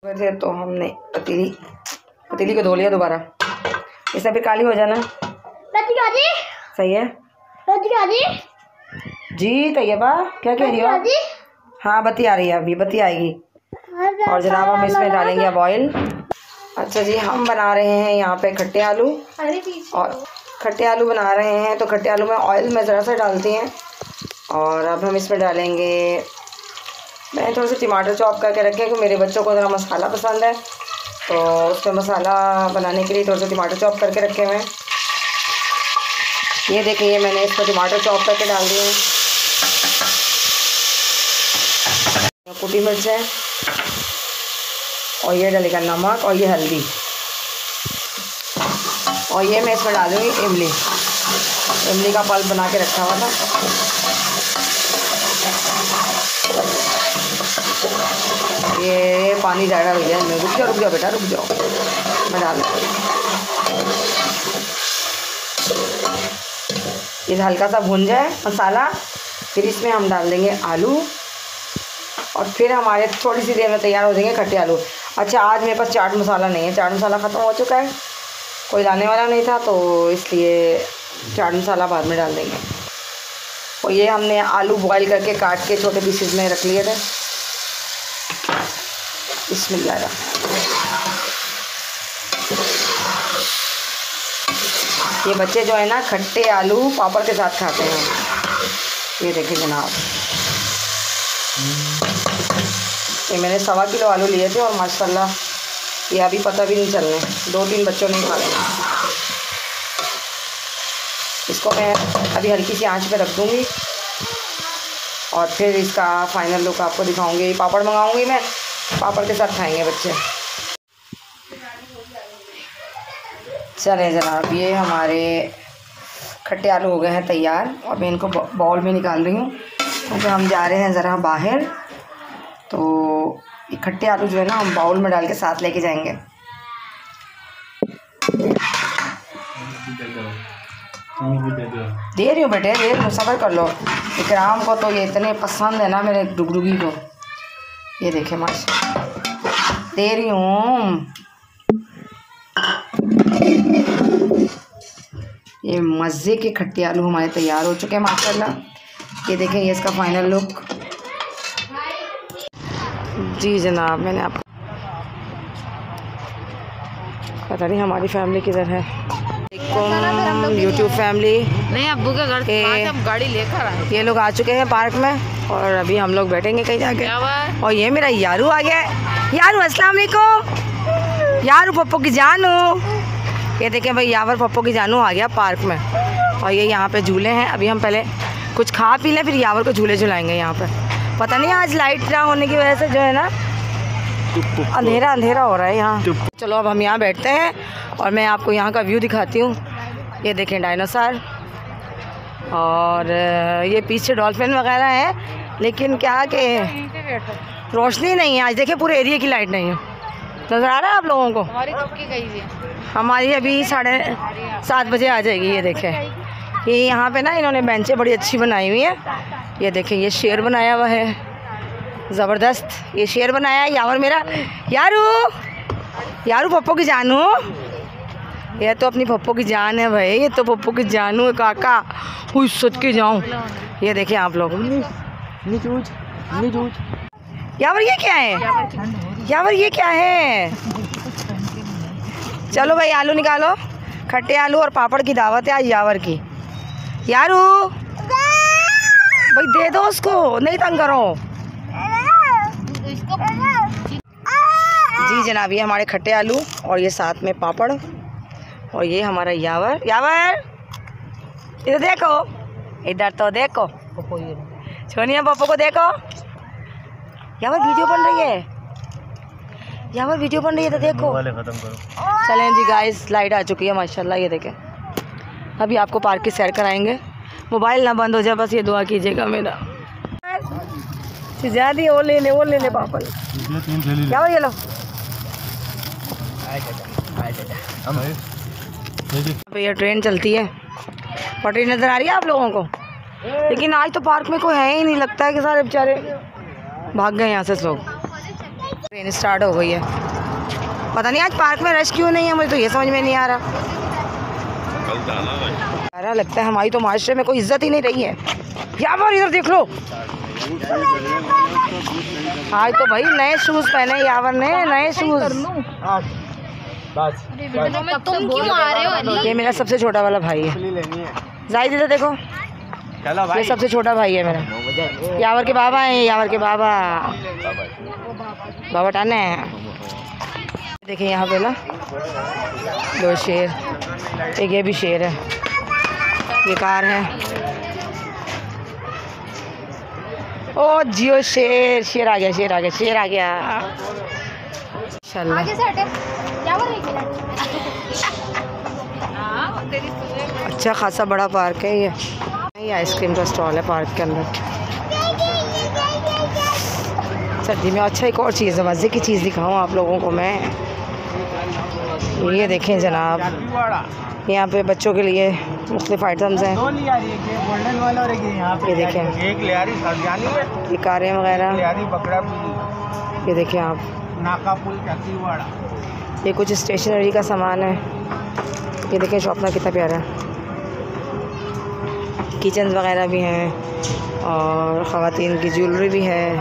वैसे तो हमने पतीली को धो लिया दोबारा, इससे फिर काली हो जाना। सही है जी तैयबा, क्या कह रही हो? हाँ बत्ती आ रही है, अभी बत्ती आएगी। और जनाब हम इसमें डालेंगे अब ऑयल। अच्छा जी, हम बना रहे हैं यहाँ पे खट्टे आलू, और खट्टे आलू बना रहे हैं तो खट्टे आलू में ऑयल में ज़रा सा डालते हैं। और अब हम इसमें डालेंगे, मैंने थोड़े से टमाटर चॉप करके रखे हैं कि मेरे बच्चों को ज़रा मसाला पसंद है, तो उसमें मसाला बनाने के लिए थोड़े से टमाटर चॉप करके रखे हुए हैं। ये देखिए मैंने इस पर टमाटर चॉप करके डाल दिए हैं, कुटी मिर्च है, और ये डलेगा नमक, और ये हल्दी, और ये मैं इसमें डाल दूँगी इमली का पल्प बना के रखा हुआ था। ये पानी ज़्यादा हो गया, रुक जाओ बेटा रुक जाओ, मैं डाल दूँ। ये हल्का सा भुन जाए मसाला, फिर इसमें हम डाल देंगे आलू, और फिर हमारे थोड़ी सी देर में तैयार हो जाएंगे खट्टे आलू। अच्छा आज मेरे पास चाट मसाला नहीं है, चाट मसाला ख़त्म हो चुका है, कोई लाने वाला नहीं था, तो इसलिए चाट मसाला बाद में डाल देंगे। और ये हमने आलू बॉईल करके काट के छोटे पीसेस में रख लिए थे। बिस्मिल्लाह, ये बच्चे जो है ना खट्टे आलू पापड़ के साथ खाते हैं। ये देखिए जनाब, ये मैंने 1.25 किलो आलू लिए थे, और माशाल्लाह ये अभी पता भी नहीं चलने, 2-3 बच्चों ने खा लिया। इसको मैं अभी हल्की सी आंच पे रख दूँगी, और फिर इसका फाइनल लुक आपको दिखाऊंगी। पापड़ मंगाऊंगी मैं, पापड़ के साथ खाएंगे बच्चे। चले जनाब, ये हमारे खट्टे आलू हो गए हैं तैयार, और मैं इनको बाउल में निकाल रही हूँ क्योंकि हम जा रहे हैं ज़रा बाहर, तो ये खट्टे आलू जो है ना हम बाउल में डाल के साथ लेके जाएंगे। दे रही हूँ बेटे, दे रही हूँ, सब्र कर लो। इकराम को तो ये इतने पसंद है ना मेरे डुगडुगी को, ये देखे माशा, दे रही हूँ। ये मज़े के खट्टे आलू हमारे तैयार हो चुके हैं माशाल्लाह। ये देखें, ये इसका फाइनल लुक। जी जनाब, मैंने आप पता नहीं हमारी फैमिली किधर है। यूट्यूब फैमिली, नहीं अब्बू के घर से हम गाड़ी लेकर आए। ये लोग आ चुके हैं पार्क में, और अभी हम लोग बैठेंगे कहीं जाके। और ये मेरा यारू आ गया है। यारू अस्सलाम वालेकुम, यारू पप्पू की जानू। ये देखें भाई, यावर पप्पू की जानू आ गया पार्क में, और ये यहाँ पे झूले हैं। अभी हम पहले कुछ खा पी लें, फिर यावर को झूले झुलाएंगे यहाँ पे। पता नहीं आज लाइट ना होने की वजह से जो है ना अंधेरा हो रहा है यहाँ। चलो अब हम यहाँ बैठते हैं, और मैं आपको यहाँ का व्यू दिखाती हूँ। ये देखें डायनासोर, और ये पीछे डॉल्फिन वगैरह है, लेकिन क्या कि रोशनी नहीं है आज। देखिए पूरे एरिया की लाइट नहीं है, नज़र आ रहा है आप लोगों को? हमारी कब की गई है? हमारी अभी 7:30 बजे आ जाएगी। ये देखें, ये यहाँ पे ना इन्होंने बेंचें बड़ी अच्छी बनाई हुई हैं। ये देखें, ये शेर बनाया हुआ है, ज़बरदस्त ये शेर बनाया है। यावर मेरा यारू पप्पू की जानू, ये तो अपनी पप्पू की जान है भाई, ये तो पप्पू की जानू है काका, हुई सुत के जाऊँ। ये देखें आप लोग, यावर ये क्या है? यावर ये क्या है? चलो भाई आलू निकालो, खट्टे आलू और पापड़ की दावत है आज यावर की। यारू भाई दे दो उसको, नहीं तंग करो। जी जनाब, ये हमारे खट्टे आलू, और ये साथ में पापड़, और ये हमारा यावर। इधर देखो, इधर तो देखो, सोनिया पप्पू को देखो। यावर वीडियो बन रही है, यावर वीडियो बन रही है, तो देखो। खत्म करो। चलें जी गाइस, लाइट आ चुकी है माशाल्लाह। ये देखें, अभी आपको पार्क की सैर कराएंगे। मोबाइल ना बंद हो जाए, बस ये दुआ कीजिएगा मेरा। ज़्यादा वो ले ले पापड़, क्या ये लो। ये ट्रेन चलती है, पटरी नज़र आ रही है आप लोगों को, लेकिन आज तो पार्क में कोई है ही नहीं। लगता है कि सारे बेचारे भाग गए यहाँ से लोग। ट्रेन स्टार्ट हो गई है। पता नहीं आज पार्क में रश क्यों नहीं है, मुझे तो ये समझ में नहीं आ रहा। लगता है हमारी तो माशरे में कोई इज्जत ही नहीं रही है। यहाँ पर इधर देख लो, आज तो भाई नए शूज पहने यावर ने, नए शूज। तुम क्यों आ रहे हो? ये मेरा सबसे छोटा वाला भाई है। जाहिद इधर देखो, ये सबसे छोटा भाई है मेरा। यावर के बाबा हैं, यावर के बाबा, बाबा टाने हैं। देखिए यहाँ पे ना 2 शेर, एक ये भी शेर है, ये कार है। ओ जियो शेर, शेर आ गया, शेर आ गया, शेर आ गया। अच्छा खासा बड़ा पार्क है ये आइसक्रीम का स्टॉल है पार्क के अंदर। सर्दी में अच्छा एक और चीज़ है, मज़े की चीज़ दिखाऊं आप लोगों को मैं। ये देखें जनाब, यहाँ पे बच्चों के लिए मुख्तलिफ आइटम्स हैं। ये देखें, ये कारें वगैरह, ये देखें आप, ये कुछ स्टेशनरी का सामान है। ये देखें शॉपनर कितना प्यारा है। किचन वगैरह भी हैं और ख़वातीन की ज्वेलरी भी है।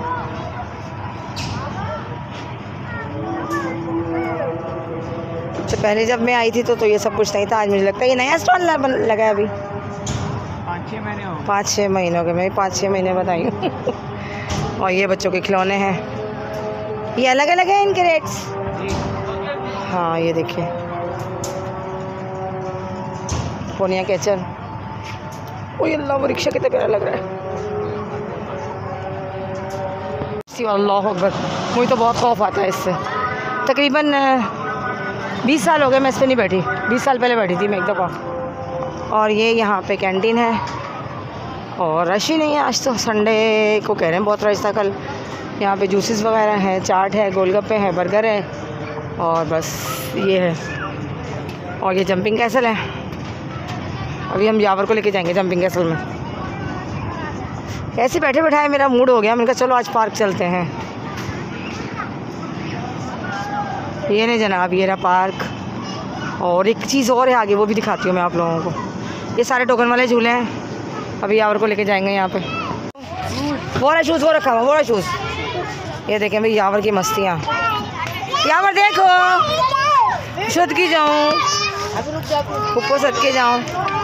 तो पहले जब मैं आई थी तो ये सब कुछ नहीं था। आज मुझे लगता है ये नया स्टॉल लगा है अभी 5-6 महीनों के, मैं 5-6 महीने बताई हूँ। और ये बच्चों के खिलौने हैं, ये अलग अलग है इनके रेट्स। हाँ ये देखिए, फोनिया कैचर। ओ अल्लाह, वो रिक्शा कितना प्यारा लग रहा है। अल्लाह अकबर, मुझे तो बहुत खौफ आता है इससे। तकरीबन 20 साल हो गए मैं इस पर नहीं बैठी, 20 साल पहले बैठी थी मैं एक दफ़ा। और ये यहाँ पे कैंटीन है और रश ही नहीं है। आज तो संडे को कह रहे हैं बहुत रश था कल। यहाँ पे जूसेस वगैरह हैं, चाट है, गोलगप्पे हैं, बर्गर है और बस ये है। और ये जंपिंग कैसल है। अभी हम यावर को लेके जाएंगे जंपिंग कैसल में। ऐसे बैठे बैठाए मेरा मूड हो गया, मैंने कहा चलो आज पार्क चलते हैं। ये नहीं जनाब, ये रहा पार्क। और एक चीज़ और है आगे, वो भी दिखाती हूँ मैं आप लोगों को। ये सारे टोकन वाले झूले हैं, अभी यावर को लेके जाएंगे यहाँ पे। वो रहा शूज़, वो रखा हुआ, वो रहा शूज़। ये देखें भाई यावर की मस्तियाँ। यावर देखो, शुद्ध की जाऊँ, पुप्पो सद के जाऊँ।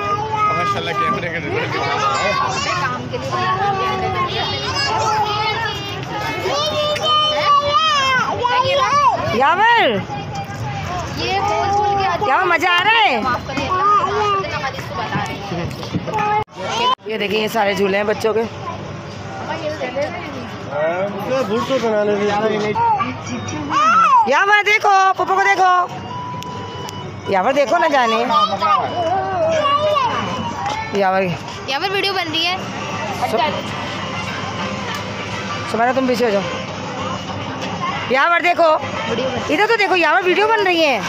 यावर, यावर मजा आ रहा है। ये देखिए ये सारे झूले हैं बच्चों के। यावर देखो, पुप्पो को देखो, यावर देखो ना जाने। यावर वीडियो बन रही है। सुमाना तुम पीछे हो जाओ। यावर देखो, इधर तो देखो, यावर वीडियो बन रही है।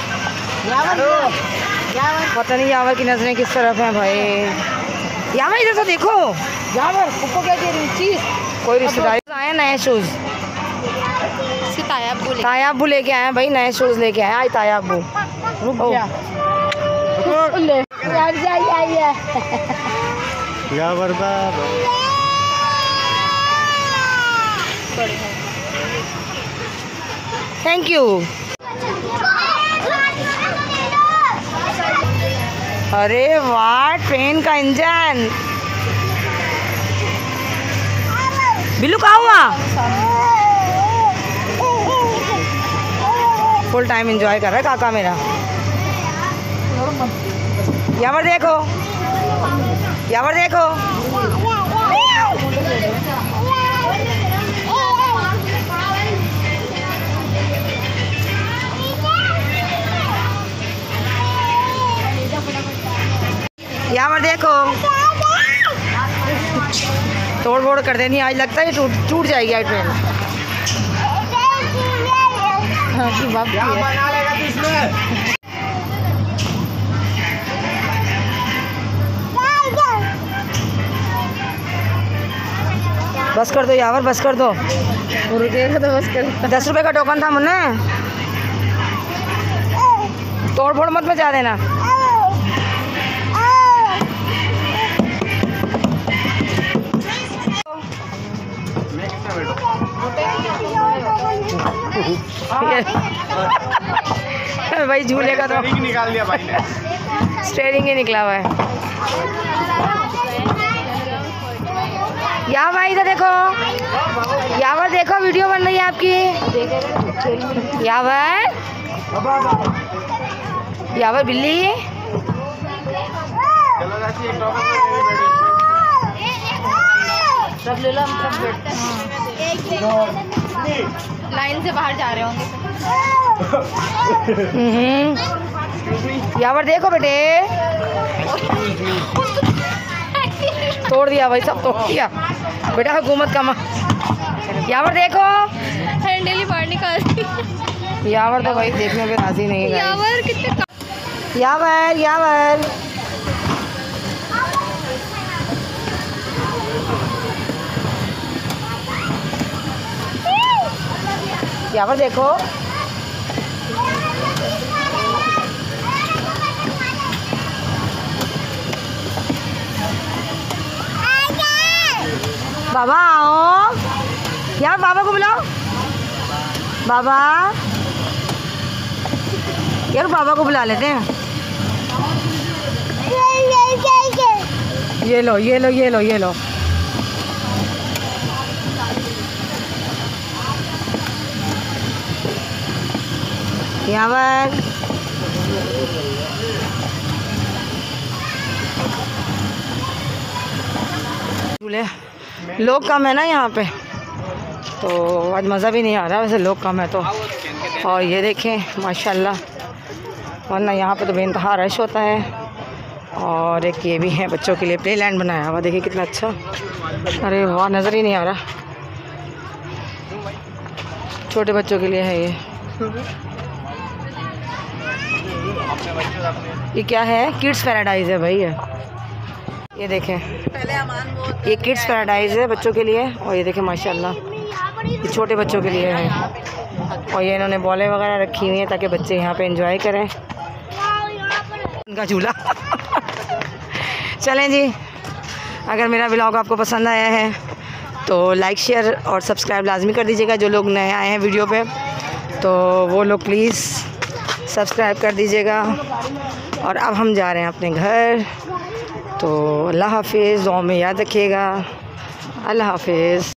पता नहीं यावर की नजरें किस तरफ हैं भाई। यावर इधर तो देखो। यावर पुप्पो क्या कह रही चीज, कोई रिश्तेदारी आए नए शूज। ताया अब्बू लेके आए हैं भाई, नए शूज लेके आए। आज ताया अब्बू थैंक यू। अरे वाह, ट्रेन का इंजन। बिल्लू कहाँ हुआ? फुल टाइम एंजॉय कर रहा है काका मेरा। यावर देखो, यावर देखो। यावर देखो, तोड़ फोड़ कर देनी आज, लगता है टूट जाएगी आज ट्रेन। बस कर दो यावर, बस कर दो। रुकेगा तो बस कर। 10 रुपए का टोकन था मुन्ने, तोड़ फोड़ मत मचा देना। भाई झूले का तो निकाल दिया भाई ने, स्टेयरिंग ही निकला हुआ है। यहाँ भाई इधर देखो, यावर देखो, वीडियो बन रही है आपकी। यावर बिल्ली, सब ले लो, हम सब बैठते हैं। लाइन से बाहर जा रहे होंगे। यावर देखो बेटे, तोड़ दिया भाई, सब तोड़ दिया बेटा, हुकूमत का माँ। यावर देखो, हैंडल ही बाहर निकाल दी। यावर तो भाई देखने पे राजी नहीं है। यावर कितने यावर यावर यावर देखो, बाबा आओ यार, बाबा को बुलाओ, बाबा यार, बाबा को बुला लेते हैं। ये लो ये लो ये लो ये लो। यावर लोग कम है ना यहाँ पे, तो आज मज़ा भी नहीं आ रहा, वैसे लोग कम है तो। और ये देखें माशाल्लाह, वरना यहाँ पे तो बेइंतहा रश होता है। और एक ये भी है बच्चों के लिए प्ले लैंड बनाया हुआ, देखिए कितना अच्छा। अरे वाह, नज़र ही नहीं आ रहा, छोटे बच्चों के लिए है ये। ये क्या है? किड्स पैराडाइज है भाई ये देखें, ये किड्स पैराडाइज है बच्चों के लिए। और ये देखें माशाल्लाह, ये छोटे बच्चों के लिए है। और ये इन्होंने बॉलें वगैरह रखी हुई हैं ताकि बच्चे यहाँ पे एंजॉय करें उनका झूला। चलें जी, अगर मेरा व्लॉग आपको पसंद आया है तो लाइक शेयर और सब्सक्राइब लाजमी कर दीजिएगा। जो लोग नए आए हैं वीडियो पे तो वो लोग प्लीज़ सब्सक्राइब कर दीजिएगा। और अब हम जा रहे हैं अपने घर, तो अल्लाह हाफिज़, दुआ में याद रखिएगा। अल्लाह हाफिज़।